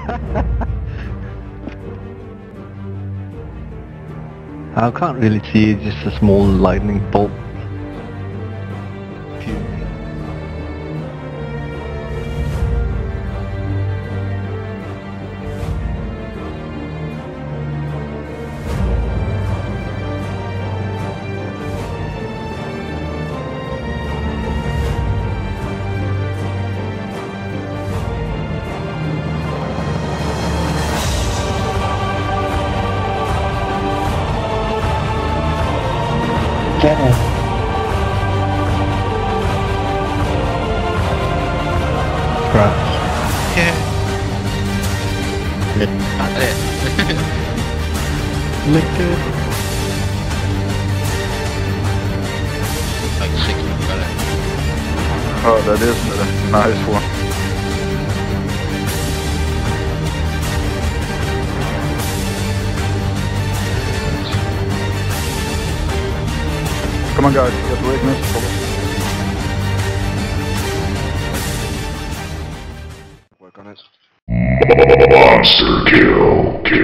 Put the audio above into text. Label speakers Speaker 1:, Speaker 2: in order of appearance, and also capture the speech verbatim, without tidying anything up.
Speaker 1: I can't really see it, just a small lightning bolt. Get it. Crash.
Speaker 2: Yeah. Not it.
Speaker 1: Lick it.
Speaker 2: Like six people got it.
Speaker 3: Oh, that is a nice one. Come on guys, get the weakness. Work on it.
Speaker 4: Monster kill, kill.